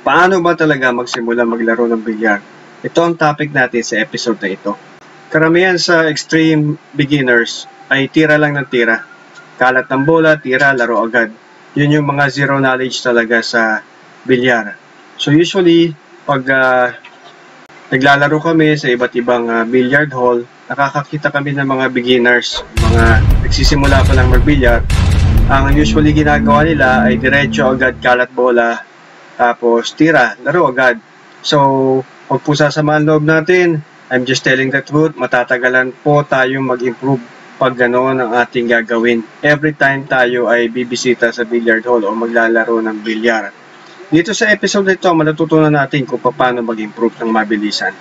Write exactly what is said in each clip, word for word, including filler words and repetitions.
Paano ba talaga magsimula maglaro ng bilyar? Ito ang topic natin sa episode na ito. Karamihan sa extreme beginners ay tira lang ng tira. Kalat ng bola, tira, laro agad. Yun yung mga zero knowledge talaga sa bilyar. So usually, pag uh, naglalaro kami sa iba't ibang uh, billiard hall, nakakakita kami ng mga beginners, mga nagsisimula pa lang magbilyar. Ang usually ginagawa nila ay diretso agad kalat bola, tapos tira, laro agad. So, huwag po sasamahan loob natin. I'm just telling the truth, matatagalan po tayong mag-improve pag ganoon ang ating gagawin. Every time tayo ay bibisita sa billiard hall o maglalaro ng bilyar. Dito sa episode nito, matututunan natin kung paano mag-improve ng mabilisan.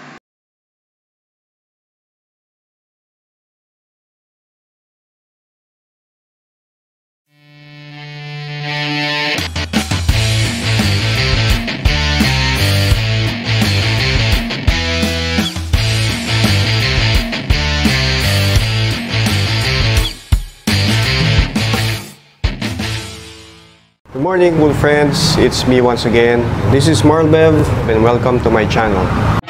Good morning, cool friends. It's me once again. This is Marlbev and welcome to my channel.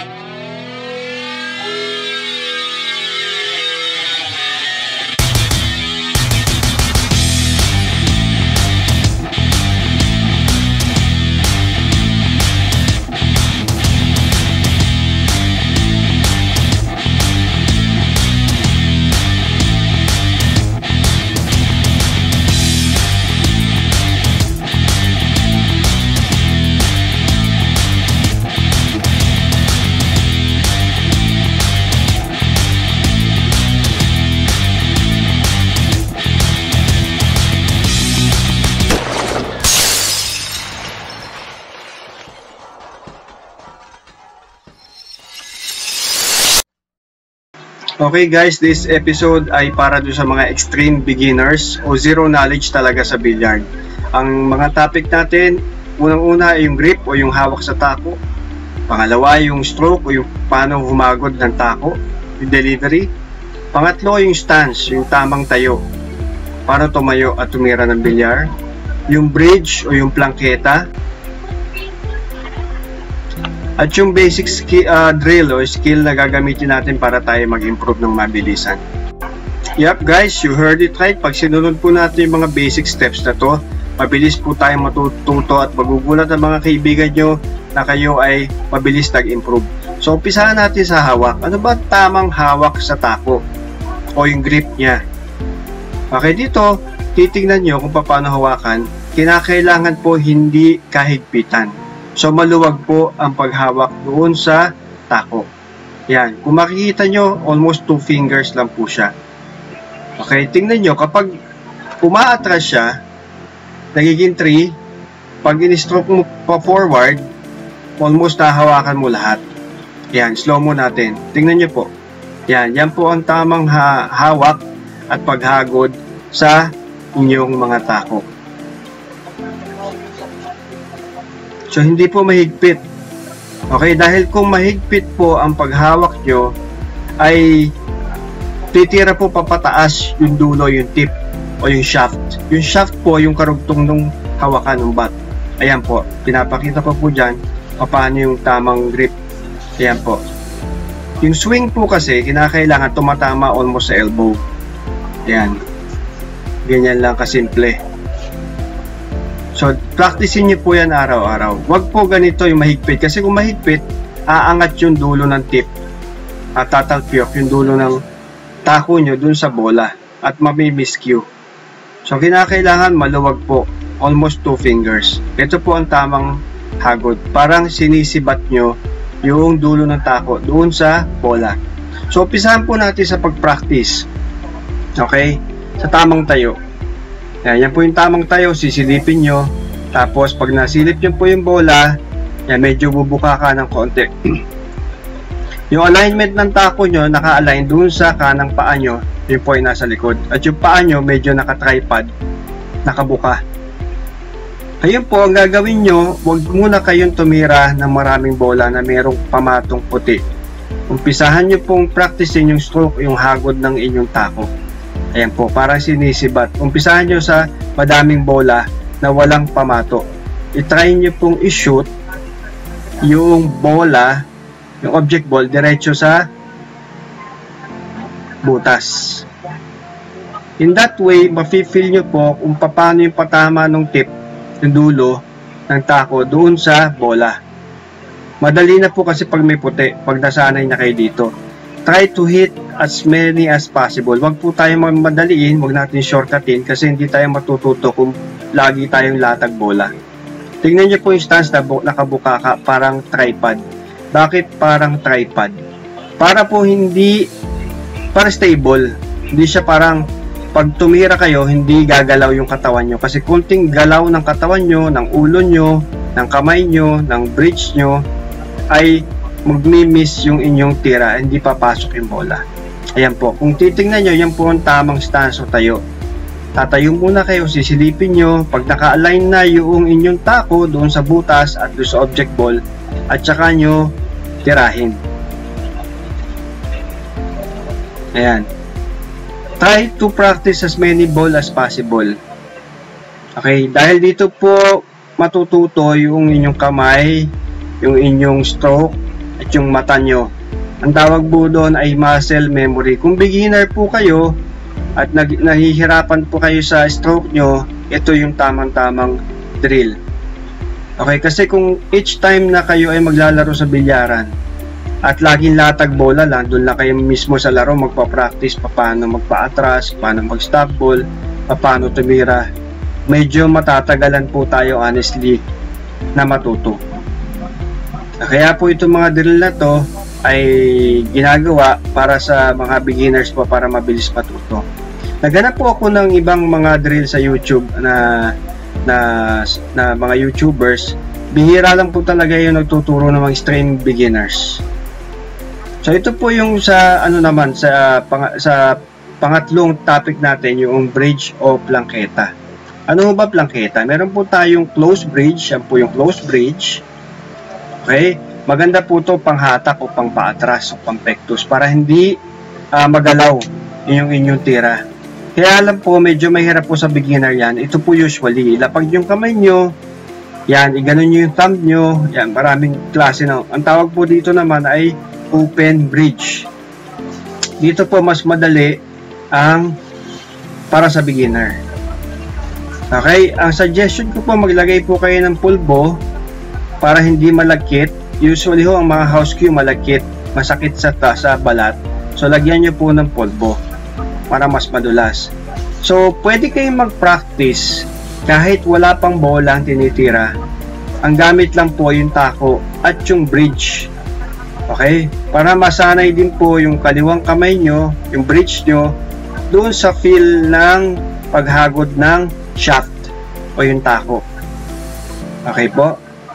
Okay guys, this episode ay para doon sa mga extreme beginners o zero knowledge talaga sa billiard. Ang mga topic natin, unang-una ay yung grip o yung hawak sa tako. Pangalawa, yung stroke o yung paano humagod ng tako, yung delivery. Pangatlo, yung stance, yung tamang tayo, paano tumayo at tumira ng bilyar. Yung bridge o yung plangketa. At yung basic skill, uh, drill o skill na gagamitin natin para tayo mag-improve ng mabilisan. Yup guys, you heard it right. Pag sinunod po natin yung mga basic steps na to, mabilis po tayo matututo at magugulat ang mga kaibigan nyo na kayo ay mabilis nag-improve. So umpisahan natin sa hawak. Ano ba tamang hawak sa tako o yung grip niya? Okay, dito titingnan nyo kung paano hawakan. Kinakailangan po hindi kahigpitan. So maluwag po ang paghawak doon sa tako. Yan, kung makikita nyo, almost two fingers lang po siya. Okay, tingnan nyo, kapag umaatras siya, nagiging three. Pag in-stroke mo pa forward, almost nahawakan mo lahat. Yan, slow mo natin. Tingnan nyo po. Yan, yan po ang tamang ha hawak at paghagod sa inyong mga tako. So, hindi po mahigpit. Okay, dahil kung mahigpit po ang paghawak nyo, ay titira po papataas yung dulo, yung tip, o yung shaft. Yung shaft po, yung karugtong ng hawakan ng bat. Ayan po, pinapakita ko po dyan, paano yung tamang grip. Ayan po. Yung swing po kasi, kinakailangan tumatama almost sa elbow. Ayan. Ganyan lang kasimple. So, practicein nyo po yan araw-araw. Huwag po ganito yung mahigpit. Kasi kung mahigpit, aangat yung dulo ng tip. At tatalpyok yung dulo ng tako nyo dun sa bola. At mamimiss-cue. So, kinakailangan maluwag po. Almost two fingers. Ito po ang tamang hagod. Parang sinisibat nyo yung dulo ng tako doon sa bola. So, umpisahan po natin sa pag-practice. Okay? Sa tamang tayo. Yan, yan po yung tamang tayo, sisilipin nyo. Tapos pag nasilip nyo po yung bola, yan, medyo bubuka ka ng konti. Yung alignment ng tako nyo, naka-align dun sa kanang paa nyo, yung po ay nasa likod. At yung paa nyo, medyo naka-tripod, nakabuka. Ayun po, ang gagawin nyo, huwag muna kayong tumira ng maraming bola na mayroong pamatong puti. Umpisahan nyo pong practicein yung stroke, yung hagod ng inyong tako. Ayan po, parang sinisibat. Umpisahan nyo sa madaming bola na walang pamato. I-try nyo pong i-shoot yung bola, yung object ball, diretso sa butas. In that way, mafe-feel nyo po kung paano yung patama ng tip, yung dulo ng tako doon sa bola. Madali na po kasi pag may puti, pag nasanay na kayo dito. Try to hit as many as possible. Wag po tayo madaliin, wag natin shortcutin kasi hindi tayo matututo kung lagi tayong latag bola. Tingnan nyo po yung stance na nakabukaka, parang tripod. Bakit parang tripod? Para po hindi, para stable. Hindi siya parang, pag tumira kayo, hindi gagalaw yung katawan nyo. Kasi kunting galaw ng katawan nyo, ng ulo nyo, ng kamay nyo, ng bridge nyo, ay magmi-miss yung inyong tira, hindi papasok yung bola. Ayan po, kung titingnan nyo, yan po ang tamang stance o tayo. Tatayo muna kayo, sisilipin nyo, pag naka-align na yung inyong tako doon sa butas at doon sa object ball, at saka nyo tirahin. Ayan. Try to practice as many ball as possible. Okay, dahil dito po matututo yung inyong kamay, yung inyong stroke, at yung mata nyo. Ang tawag po doon ay muscle memory. Kung beginner po kayo at nag nahihirapan po kayo sa stroke nyo, ito yung tamang-tamang drill. Okay, kasi kung each time na kayo ay maglalaro sa bilyaran at laging latag bola lang, doon lang kayo mismo sa laro magpa-practice paano magpa-atras, paano mag-stop ball, paano tumira, medyo matatagalan po tayo honestly na matuto. Kaya po itong mga drill na to ay ginagawa para sa mga beginners po para mabilis matuto. Naghanap po ako ng ibang mga drill sa YouTube na na, na mga YouTubers. Bihira lang po talaga yung nagtuturo ng mga extreme beginners. So ito po yung sa ano naman sa pang, sa pangatlong topic natin, yung bridge o plangketa. Ano ba plangketa? Meron po tayong close bridge, yan po yung close bridge. Okay? Maganda po to panghatak o pang paatras o pang pectus para hindi uh, magalaw yung inyong tira. Kaya alam po, medyo mahirap po sa beginner yan. Ito po usually, ilapag yung kamay nyo, yan, iganon nyo yung thumb nyo, yan, maraming klase na. Ang tawag po dito naman ay open bridge. Dito po mas madali ang para sa beginner. Okay, ang suggestion ko po, maglagay po kayo ng pulbo para hindi malagkit. Usually ho, ang mga house cue malagkit, masakit sa, sa balat. So, lagyan nyo po ng pulbo para mas madulas. So, pwede kayong mag-practice kahit wala pang bola ang tinitira. Ang gamit lang po yung tako at yung bridge. Okay? Para masanay din po yung kaliwang kamay nyo, yung bridge nyo, doon sa feel ng paghagod ng shaft o yung tako. Okay po?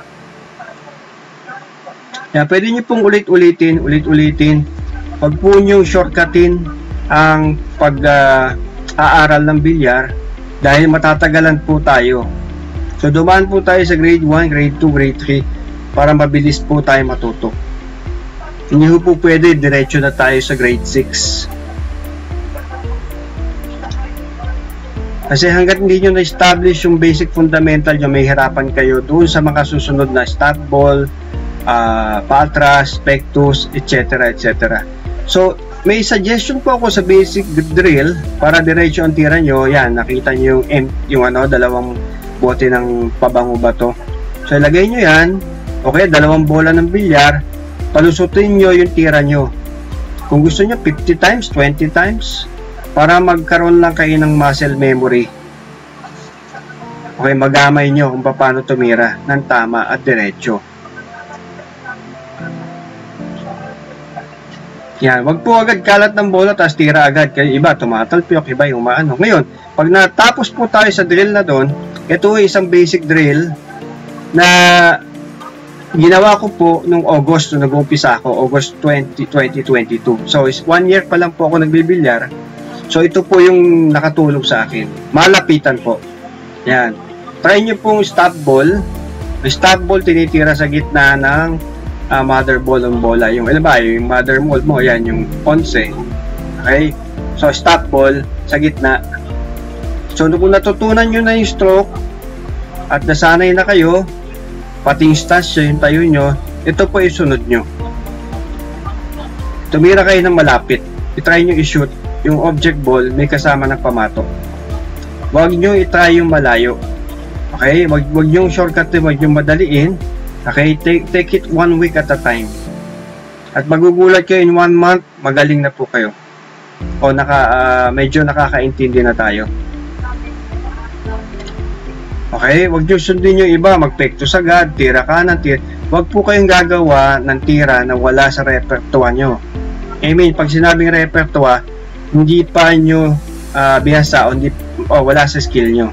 Kaya pwede nyo pong ulit-ulitin, ulit-ulitin. Pag po nyo shortcutin ang pag-aaral uh, ng bilyar dahil matatagalan po tayo. So dumaan po tayo sa grade one, grade two, grade three para mabilis po tayo matuto. Hindi po pwede, diretso na tayo sa grade six. Kasi hanggat hindi nyo na-establish yung basic fundamental nyo, may hirapan kayo doon sa mga susunod na stop ball, uh, patras, pectus, et cetera et cetera. So, may suggestion po ako sa basic drill para diretso ang tira nyo. Yan, nakita nyo yung, yung ano, dalawang bote ng pabango ba to. So, ilagay nyo yan. Okay, dalawang bola ng bilyar. Palusutin nyo yung tira nyo. Kung gusto nyo, fifty times, twenty times. Para magkaroon lang kayo ng muscle memory. Okay, magamay nyo kung paano tumira ng tama at diretso. Yan, wag po agad kalat ng bola tapos tira agad. Kaya iba, tumatalpiyok, iba yung maano. Ngayon, pag natapos po tayo sa drill na doon, ito ay isang basic drill na ginawa ko po nung August, nung nag-umpisa ako, August twenty, twenty twenty-two. So, is one year pa lang po ako nagbibilyar. So, ito po yung nakatulong sa akin. Malapitan po. Yan. Try nyo pong stop ball. Yung stop ball, tinitira sa gitna ng uh, mother ball ng bola. Yung, alam ba, yung mother ball mo, yan, yung once. Okay? So, stop ball sa gitna. So, kung natutunan nyo na yung stroke at nasanay na kayo, pati yung stance, yung tayo nyo, ito po isunod nyo. Tumira kayo ng malapit. I-try nyo i-shoot yung object ball may kasama ng pamato. Huwag nyo i-try yung malayo. Okay? Huwag, huwag yung shortcut, huwag yung madaliin. Okay? Take, take it one week at a time. At magugulat kayo in one month, magaling na po kayo. O naka, uh, medyo nakakaintindi na tayo. Okay? Huwag nyo sundin yung iba, magpekto sagad, tira kanan, tira. Huwag po kayong gagawa ng tira na wala sa repertoire nyo. I mean, pag sinabing repertoire, hindi pa nyo uh, bihasa o, hindi, o wala sa skill nyo.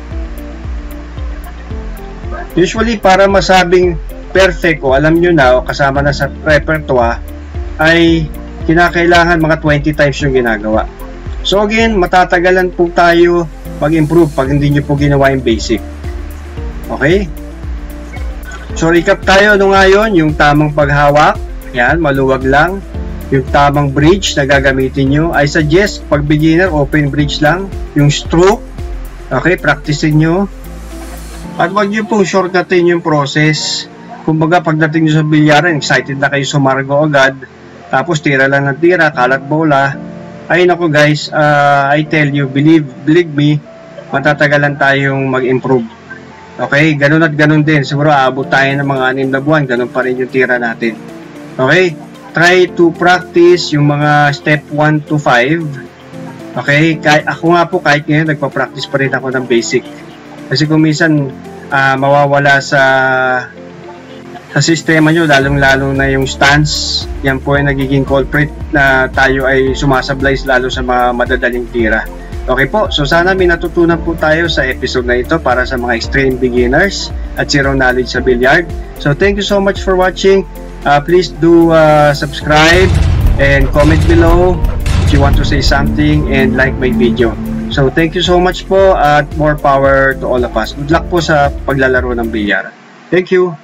Usually, para masabing perfect o alam nyo na o kasama na sa repertoire, ay kinakailangan mga twenty times yung ginagawa. So again, matatagalan po tayo mag-improve pag hindi nyo po ginawa yung basic. Okay? So recap tayo no ngayon, yung tamang paghawak, yan, maluwag lang. Yung tamang bridge na gagamitin nyo, I suggest pag beginner, open bridge lang. Yung stroke, okay, practicein nyo. At wag nyo pong shortcutin yung process. Kumbaga pagdating nyo sa bilyaran, excited na kayo sumargo agad, tapos tira lang ng tira, kalat bola. Ay nako guys, uh, I tell you, believe, believe me, matatagalan tayong mag-improve. Okay, ganun at ganun din. Siguro aabot tayo ng mga anim na buwan, ganun pa rin yung tira natin. Okay, try to practice yung mga step one to five. Okay, kahit, ako nga po kahit ngayon nagpa-practice pa rin ako ng basic. Kasi kung minsan uh, mawawala sa sa sistema nyo, lalong-lalo na yung stance, yan po ay nagiging culprit na tayo ay sumasablay lalo sa mga madadaling tira. Okay po, so sana may natutunan po tayo sa episode na ito para sa mga extreme beginners at zero knowledge sa billiard. So thank you so much for watching. Uh, please do uh, subscribe and comment below if you want to say something, and like my video. So thank you so much po at more power to all of us. Good luck po sa paglalaro ng bilyar. Thank you.